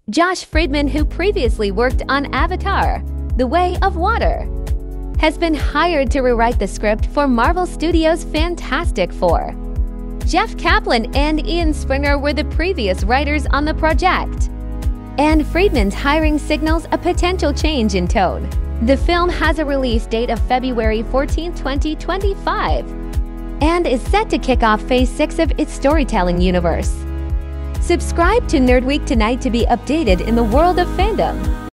Josh Friedman, who previously worked on Avatar: The Way of Water, has been hired to rewrite the script for Marvel Studios' Fantastic Four. Jeff Kaplan and Ian Springer were the previous writers on the project, and Friedman's hiring signals a potential change in tone. The film has a release date of February 14, 2025, and is set to kick off Phase 6 of its storytelling universe. Subscribe to Nerd Week tonight to be updated in the world of fandom.